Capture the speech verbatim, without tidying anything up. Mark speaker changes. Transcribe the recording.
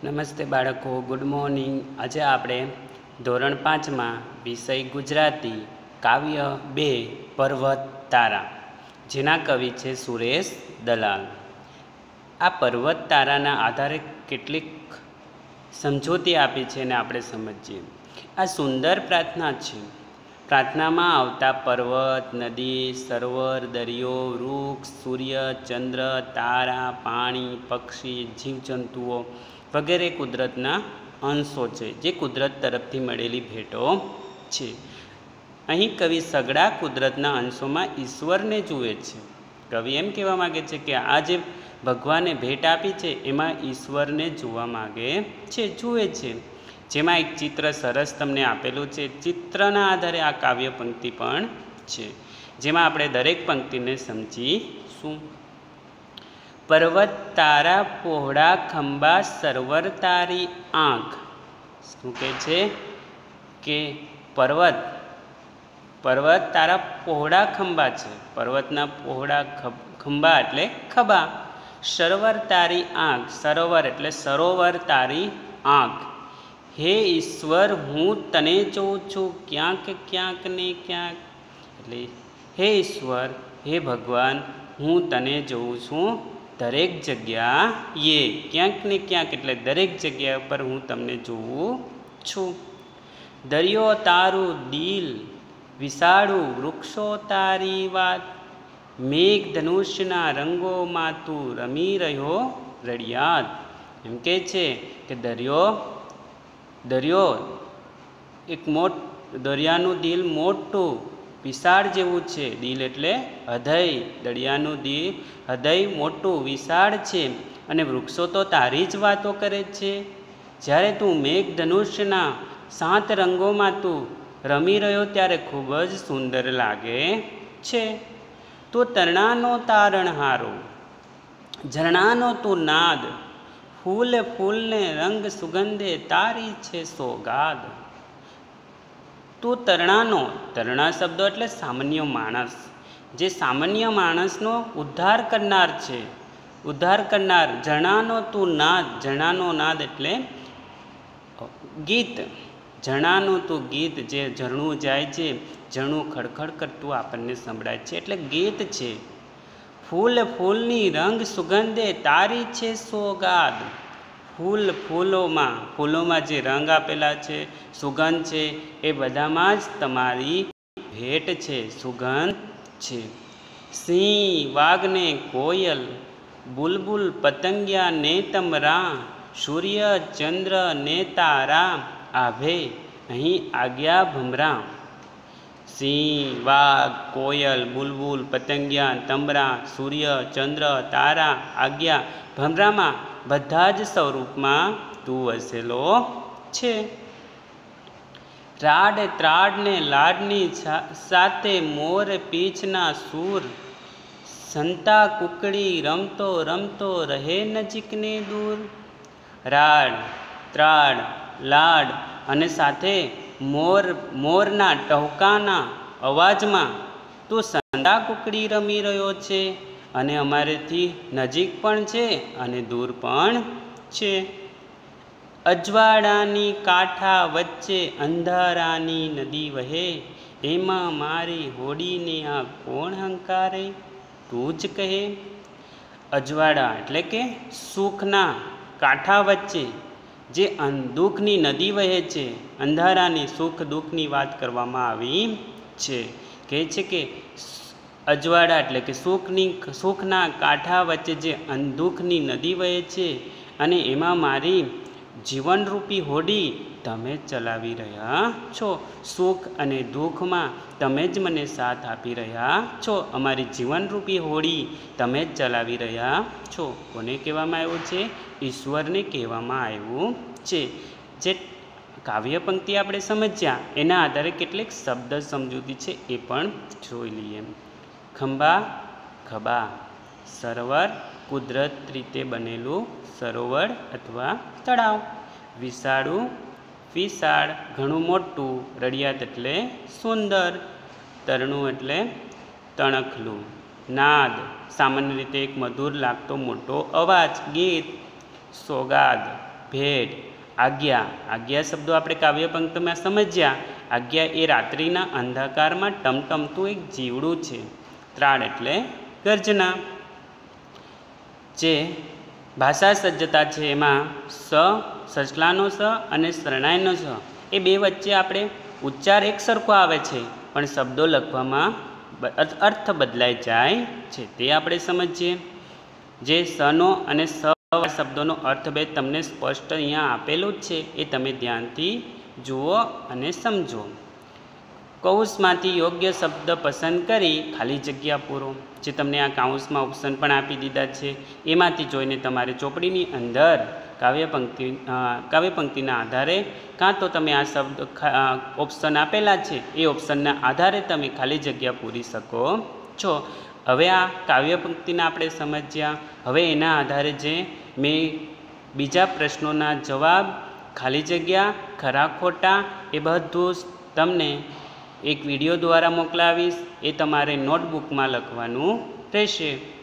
Speaker 1: નમસ્તે બાળકો, good morning. આજે આપણે ધોરણ પાંચમાં વિષય ગુજરાતી કાવ્ય બે પર્વત તારા, જેના કવિ છે સુરેશ દલાલ. આ પર્વત તારાના આધારે કેટલીક સમજૂતી આપી છે અને આપણે સમજીએ. આ સુંદર પ્રાર્થના છે. પ્રાર્થનામાં આવતા પર્વત, નદી, સરોવર, દરિયો, વૃક્ષ, સૂર્ય, ચંદ્ર, તારા, પાણી, પક્ષી, જીવજંતુઓ વગેરે કુદરતના અંશો છે, જે કુદરત તરફથી મળેલી ભેટો છે. અહીં કવિ સઘળા કુદરતના અંશોમાં ઈશ્વરને જુએ છે. કવિ એમ કહેવા માગે છે કે આ જે ભગવાને ભેટ આપી છે એમાં ઈશ્વરને જોવા માગે છે, જુએ છે. જેમાં એક ચિત્ર સરસ તમને આપેલું છે. ચિત્રના આધારે આ કાવ્ય પંક્તિ પણ છે, જેમાં આપણે દરેક પંક્તિને સમજીશું. પર્વત તારા પહોળા ખંભા, સરોવર તારી આંખ. શું કહે છે કે પર્વત પર્વત તારા પહોળા ખંભા છે. પર્વતના પહોળા ખંભા એટલે ખભા. સરોવર તારી આંખ. સરોવર એટલે સરોવર તારી આંખ. હે ઈશ્વર, હું તને જોઉં છું ક્યાંક ક્યાંક ને ક્યાંક. એટલે હે ઈશ્વર, હે ભગવાન, હું તને જોઉં છું દરેક જગ્યાએ. ક્યાંક ને ક્યાંક એટલે દરેક જગ્યા પર હું તમને જોઉં છું. દરિયો તારું દિલ વિશાળું, વૃક્ષો તારી વાત. મેઘ ધનુષ્યના રંગોમાં તું રમી રહ્યો રડિયાત. એમ કહે છે કે દરિયો દરિયો એક મોટ દરિયાનું દિલ મોટું વિશાળ જેવું છે. દિલ એટલે હૃદય. દરિયાનું દિલ હૃદય મોટું વિશાળ છે અને વૃક્ષો તો તારી જ વાતો કરે છે. જ્યારે તું મેઘ ધનુષ્યના સાત રંગોમાં તું રમી રહ્યો ત્યારે ખૂબ જ સુંદર લાગે છે. તું તરણાનો તારણહારો, ઝરણાનો તું નાદ. ફૂલે ફૂલને રંગ સુગંધે તારી છે સોગાદ. તું તરણાનો, તરણા શબ્દો એટલે સામાન્ય માણસ, જે સામાન્ય માણસનો ઉદ્ધાર કરનાર છે, ઉદ્ધાર કરનાર. ઝરણાનો તું નાદ. ઝરણાનો નાદ એટલે ગીત. ઝરણાનું તું ગીત, જે ઝરણું જાય છે, ઝરણું ખડખડ કરતું આપણને સંભળાય છે એટલે ગીત છે. ફૂલ ફૂલની રંગ સુગંધે તારી છે સોગાદ. ફૂલ ફૂલોમાં ફૂલોમાં જે રંગ આપેલા છે, સુગંધ છે, એ બધામાં જ તમારી ભેટ છે, સુગંધ છે. સિંહ વાઘને કોયલ, બુલબુલ પતંગિયા ને તમરા. સૂર્ય ચંદ્ર ને તારા, આભે અહીં આજ્ઞા ભમરા. સિંહ વાઘ કોયલ બુલબુલ પતંગિયા તમરા, સૂર્ય ચંદ્ર તારા આજ્ઞા ભમરામાં બધા જ સ્વરૂપમાં તું વસેલો છે. રાડ ત્રાડ ને લાડની સાથે મોર પીછના સૂર. સંતા કુકડી રમતો રમતો રહે નજીક ને દૂર. રાડ ત્રાડ લાડ અને સાથે મોર મોરના ટહુકાના અવાજમાં તું સંતા કુકડી રમી રહ્યો છે અને અમારેથી નજીક પણ છે અને દૂર પણ છે. અજવાળાની કાંઠા વચ્ચે અંધારાની નદી વહે. એમાં મારી હોડીને આ કોણ હંકારે, તું જ કહે. અજવાળા એટલે કે સુખના કાંઠા વચ્ચે જે દુઃખની નદી વહે છે, અંધારાની સુખ દુઃખની વાત કરવામાં આવી છે. કહે છે કે અજવાળા એટલે કે સુખની સુખના કાંઠા વચ્ચે જે દુઃખની નદી વહે છે અને એમાં મારી જીવનરૂપી હોડી તમે જ ચલાવી રહ્યા છો. સુખ અને દુઃખમાં તમે જ મને સાથ આપી રહ્યા છો. અમારી જીવનરૂપી હોડી તમે જ ચલાવી રહ્યા છો. કોને કહેવામાં આવ્યું છે? ઈશ્વરને કહેવામાં આવ્યું છે. જે કાવ્ય પંક્તિ આપણે સમજ્યા એના આધારે કેટલીક શબ્દ સમજૂતી છે એ પણ જોઈ લઈએ. ખંભા ખભા. સરોવર કુદરત રીતે બનેલું સરોવર અથવા તળાવ. વિશાળું વિશાળ ઘણું મોટું. રડિયાત એટલે સુંદર. તરણું એટલે તણખલું. નાદ સામાન્ય રીતે એક મધુર લાગતો મોટો અવાજ, ગીત. સોગાદ ભેટ, આજ્ઞા, આજ્ઞા શબ્દો આપણે કાવ્ય પંક્તિમાં સમજ્યા. આજ્ઞા એ રાત્રિના અંધકારમાં ટમટમતું એક જીવડું છે. ત્રાળ એટલે ગર્જના. જે ભાષા સજ્જતા છે એમાં સ, સસલાનો સ અને શરણાઈનો સ એ બે વચ્ચે આપણે ઉચ્ચાર એક સરખો આવે છે, પણ શબ્દો લખવામાં અર્થ બદલાઈ જાય છે. તે આપણે સમજીએ. જે સનો અને સ શબ્દોનો અર્થભેદ તમને સ્પષ્ટ અહીંયા આપેલું જ છે, એ તમે ધ્યાનથી જુઓ અને સમજો. કૌંસમાંથી યોગ્ય શબ્દ પસંદ કરી ખાલી જગ્યા પૂરો. જે તમને આ કૌંસમાં ઓપ્શન પણ આપી દીધા છે, એમાંથી જોઈને તમારે ચોપડીની અંદર કાવ્ય પંક્તિ કાવ્ય પંક્તિના આધારે કાં તો તમે આ શબ્દ ઓપ્શન આપેલા છે એ ઓપ્શનના આધારે તમે ખાલી જગ્યા પૂરી શકો છો. હવે આ કાવ્ય પંક્તિના આપણે સમજ્યા. હવે એના આધારે જે મેં બીજા પ્રશ્નોના જવાબ, ખાલી જગ્યા, ખરા ખોટા એ બધું તમને એક વિડીયો દ્વારા મોકલાવીશ. એ તમારે નોટબુકમાં લખવાનું રહેશે.